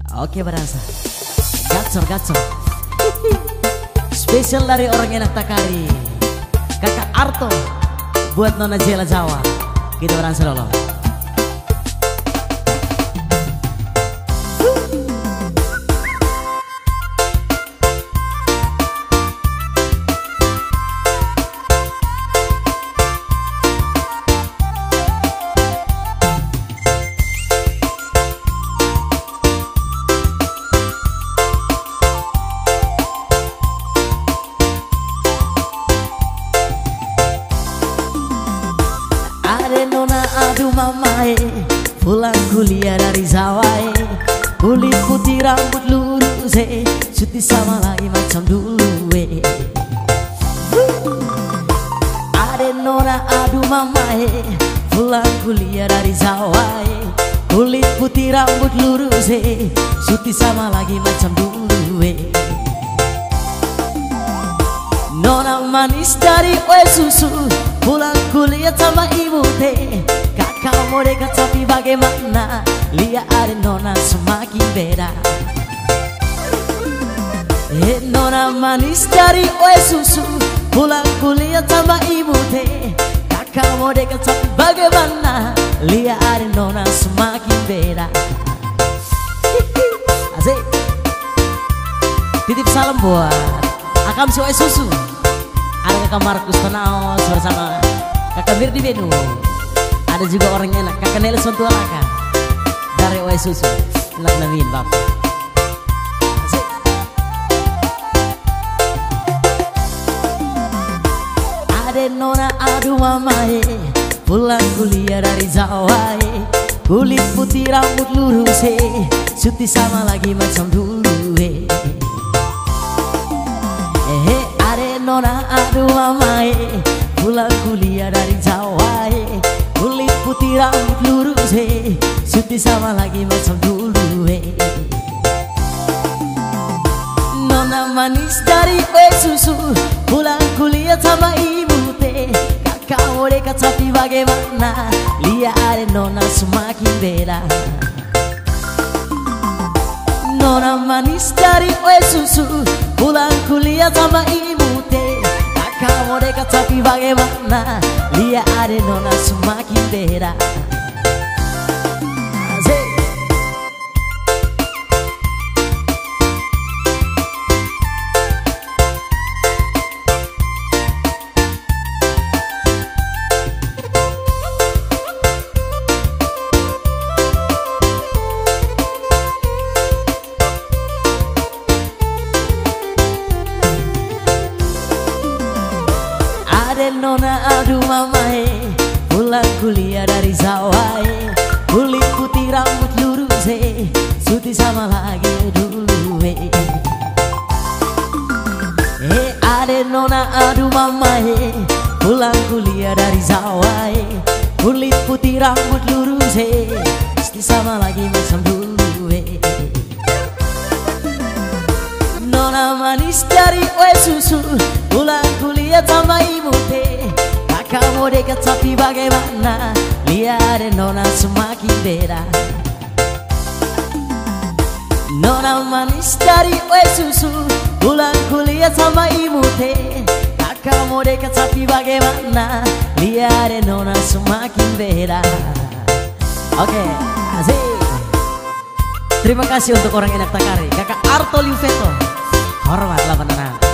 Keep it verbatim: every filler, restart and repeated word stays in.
Oke berasa. Gacor gacor. Spesial dari orang enak Takari, Kakak Arto buat Nona Jela Jawa. Kita berasa dulu. Nona aduh mamae, pulang kuliah dari Zawai, kulit putih rambut lurus eh, cuti sama lagi macam dulu eh. Ade Nona aduh mamae, pulang kuliah dari Zawai, kulit putih rambut lurus eh, cuti sama lagi macam dulu eh. Nona manis dari kue susu, pulang kuliah sama ibu teh. Kakak mau dekat tapi bagaimana, lihat ada Nona semakin beda. Eh Nona manis dari kue susu, pulang kuliah sama ibu teh. Kakak mau dekat tapi bagaimana, lihat ada Nona semakin beda. Asik. Titip salam buat Akam si kue susu. Ada Kakak Markus Tanaos bersama Kakak Birdi Benu. Ada juga orang enak Kakak Nelson Tualaka dari Oe Susu. Lak Namin Bapak. Asik. Ade Nona aduh mamae, pulang kuliah dari Zawai, kulit putih rambut lurus eh, cuti sama lagi macam dulu eh. Eh ade Nona aduh mamae, pulang kuliah dari Zawai, kulit putih rambut lurus eh, cuti sama lagi macam dulu eh. Nona manis dari kue susu, pulang kuliah sama ibu teh. Kakak mau dekat tapi bagaimana, lihat ada Nona semakin beda. Nona manis dari kue susu, pulang kuliah sama ibu teh. Kakak mau dekat tapi bagaimana, lihat ada Nona semakin beda. Asik. Ade Nona aduh mamae, pulang kuliah dari Zawai, kulit putih rambut lurus eh, cuti sama lagi dulu eh. Eh ade Nona aduh mamae, pulang kuliah dari Zawai, kulit putih rambut lurus eh, cuti sama lagi macam dulu eh. Nona manis dari kue susu, pulang kuliah sama ibu teh. Kakak mau dekat tapi bagaimana, lihat ada Nona semakin beda. Nona manis dari kue susu, pulang kuliah sama ibu teh. Kakak mau dekat tapi bagaimana, lihat ada Nona semakin beda. Oke, asik. Terima kasih untuk orang enak Takari, Kakak Arto Liuveto. Hormatlah benar.